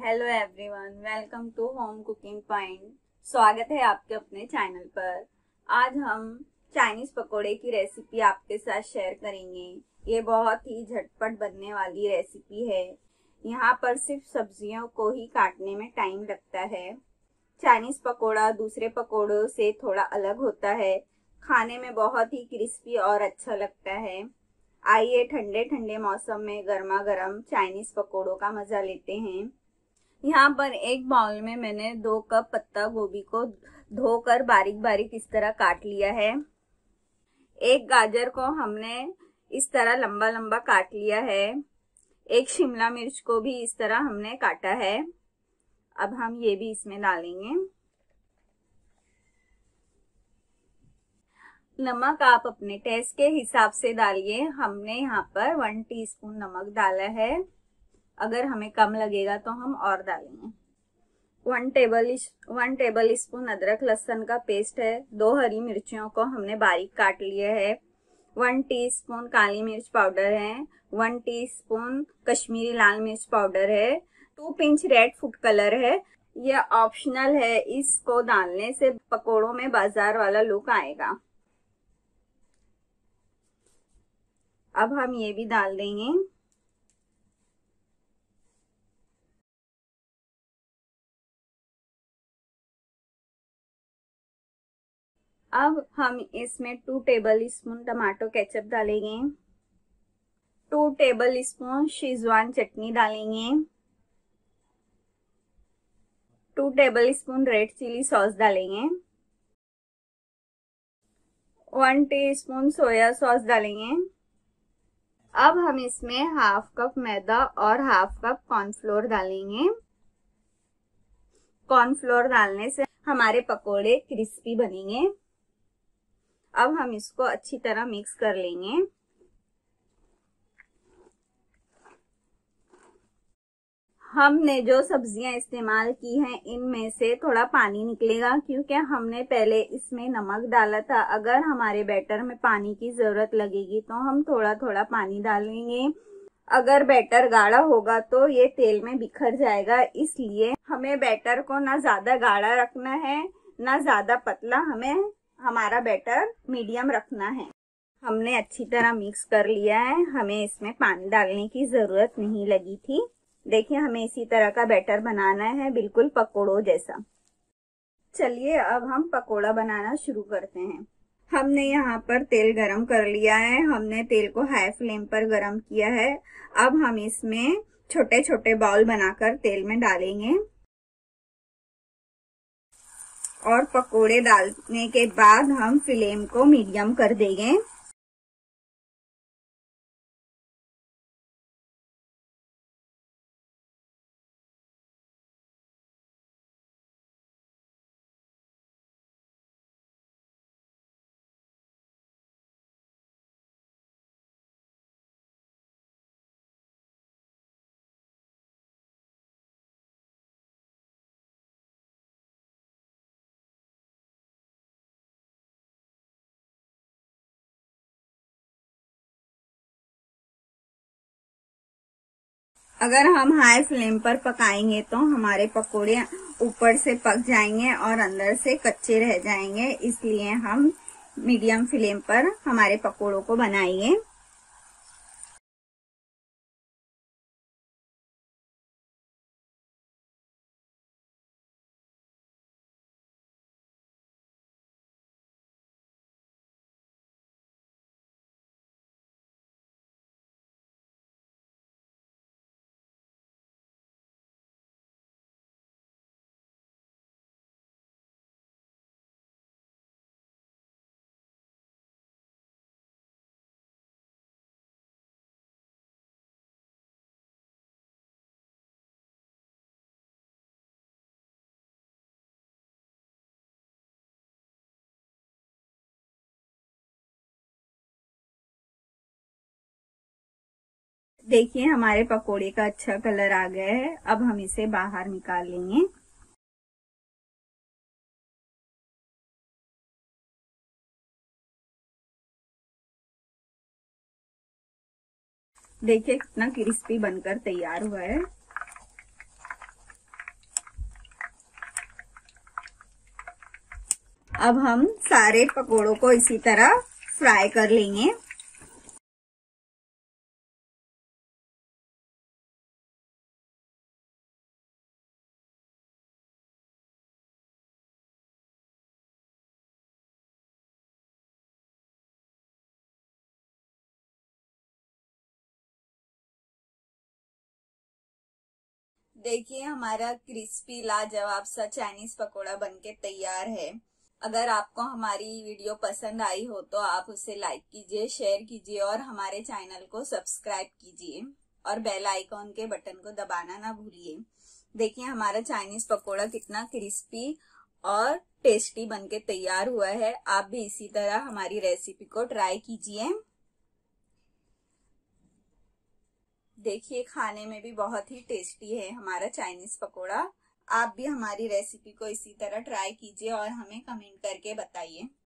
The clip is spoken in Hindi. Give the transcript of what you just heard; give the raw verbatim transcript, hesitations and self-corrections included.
Hello everyone, welcome to home cooking point. स्वागत है आपके अपने चैनल पर। आज हम चाइनीज पकोड़े की रेसिपी आपके साथ शेयर करेंगे। ये बहुत ही झटपट बनने वाली रेसिपी है। यहाँ पर सिर्फ सब्जियों को ही काटने में टाइम लगता है। चाइनीज पकोड़ा दूसरे पकोड़ों से थोड़ा अलग होता है, खाने में बहुत ही क्रिस्पी और अच्छा लगता है। आइए ठंडे ठंडे मौसम में गर्मा गर्म चाइनीज पकोड़ों का मजा लेते हैं। यहाँ पर एक बाउल में मैंने दो कप पत्ता गोभी को धोकर बारीक बारीक इस तरह काट लिया है। एक गाजर को हमने इस तरह लंबा लंबा काट लिया है। एक शिमला मिर्च को भी इस तरह हमने काटा है। अब हम ये भी इसमें डालेंगे। नमक आप अपने टेस्ट के हिसाब से डालिए। हमने यहाँ पर वन टीस्पून नमक डाला है। अगर हमें कम लगेगा तो हम और डालेंगे। One table one tablespoon अदरक लहसुन का पेस्ट है। दो हरी मिर्चियों को हमने बारीक काट लिया है। वन टीस्पून काली मिर्च पाउडर है। वन टीस्पून कश्मीरी लाल मिर्च पाउडर है। Two pinch red food colour है। यह ऑप्शनल है, इसको डालने से पकोड़ों में बाजार वाला लुक आएगा। अब हम ये भी डाल देंगे। अब हम इसमें two tablespoon tomato ketchup डालेंगे। टू टेबल स्पून शेजवान चटनी डालेंगे। Two tablespoon red chilli sauce डालेंगे। वन टीस्पून सोया सॉस डालेंगे। अब हम इसमें हाफ कप मैदा और हाफ कप कॉर्नफ्लोर डालेंगे। कॉर्नफ्लोर डालने से हमारे पकोड़े क्रिस्पी बनेंगे। अब हम इसको अच्छी तरह मिक्स कर लेंगे। हमने जो सब्जियां इस्तेमाल की हैं इनमें से थोड़ा पानी निकलेगा, क्योंकि हमने पहले इसमें नमक डाला था। अगर हमारे बैटर में पानी की जरूरत लगेगी तो हम थोड़ा थोड़ा पानी डालेंगे। अगर बैटर गाढ़ा होगा तो ये तेल में बिखर जाएगा, इसलिए हमें बैटर को ना ज्यादा गाढ़ा रखना है ना ज्यादा पतला। हमें हमारा बैटर मीडियम रखना है। हमने अच्छी तरह मिक्स कर लिया है। हमें इसमें पानी डालने की जरूरत नहीं लगी थी। देखिए, हमें इसी तरह का बैटर बनाना है, बिल्कुल पकोड़ों जैसा। चलिए अब हम पकोड़ा बनाना शुरू करते हैं। हमने यहाँ पर तेल गरम कर लिया है। हमने तेल को हाई फ्लेम पर गरम किया है। अब हम इसमें छोटे छोटे बॉल बनाकर तेल में डालेंगे और पकोड़े डालने के बाद हम फ्लेम को मीडियम कर देंगे। अगर हम हाई फ्लेम पर पकाएंगे तो हमारे पकोड़े ऊपर से पक जाएंगे और अंदर से कच्चे रह जाएंगे, इसलिए हम मीडियम फ्लेम पर हमारे पकोड़ों को बनाएंगे। देखिए, हमारे पकोड़े का अच्छा कलर आ गया है। अब हम इसे बाहर निकाल लेंगे। देखिए कितना क्रिस्पी बनकर तैयार हुआ है। अब हम सारे पकोड़ों को इसी तरह फ्राई कर लेंगे। देखिए हमारा क्रिस्पी लाजवाब सा चाइनीज पकोड़ा बनके तैयार है। अगर आपको हमारी वीडियो पसंद आई हो तो आप उसे लाइक कीजिए, शेयर कीजिए और हमारे चैनल को सब्सक्राइब कीजिए और बेल आइकॉन के बटन को दबाना ना भूलिए। देखिए हमारा चाइनीज पकोड़ा कितना क्रिस्पी और टेस्टी बनके तैयार हुआ है। आप भी इसी तरह हमारी रेसिपी को ट्राई कीजिए। देखिए खाने में भी बहुत ही टेस्टी है हमारा चाइनीज पकोड़ा। आप भी हमारी रेसिपी को इसी तरह ट्राई कीजिए और हमें कमेंट करके बताइए।